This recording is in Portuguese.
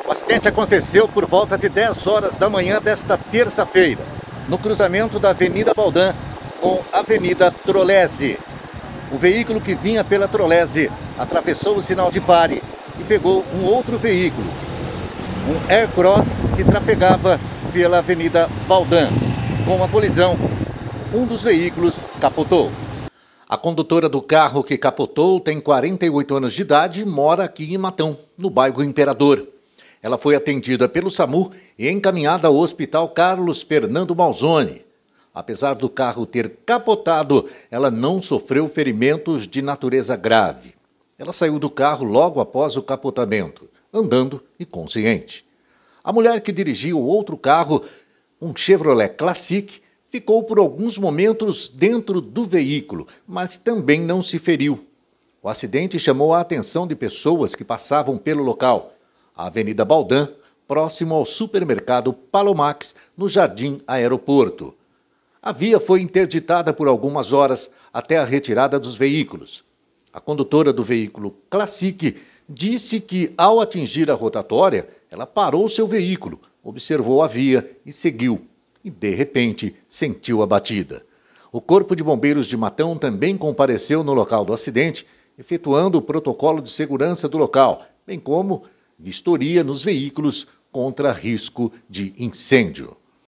O acidente aconteceu por volta de 10 horas da manhã desta terça-feira, no cruzamento da Avenida Baldan com a Avenida Trolese. O veículo que vinha pela Trolese atravessou o sinal de pare e pegou um outro veículo, um Aircross que trafegava pela Avenida Baldan. Com a colisão, um dos veículos capotou. A condutora do carro que capotou tem 48 anos de idade e mora aqui em Matão, no bairro Imperador. Ela foi atendida pelo SAMU e encaminhada ao Hospital Carlos Fernando Malzone. Apesar do carro ter capotado, ela não sofreu ferimentos de natureza grave. Ela saiu do carro logo após o capotamento, andando e consciente. A mulher que dirigia o outro carro, um Chevrolet Classic, ficou por alguns momentos dentro do veículo, mas também não se feriu. O acidente chamou a atenção de pessoas que passavam pelo local. A Avenida Baldan, próximo ao supermercado Palomax, no Jardim Aeroporto. A via foi interditada por algumas horas até a retirada dos veículos. A condutora do veículo Classic disse que, ao atingir a rotatória, ela parou seu veículo, observou a via e seguiu. E, de repente, sentiu a batida. O Corpo de Bombeiros de Matão também compareceu no local do acidente, efetuando o protocolo de segurança do local, bem como vistoria nos veículos contra risco de incêndio.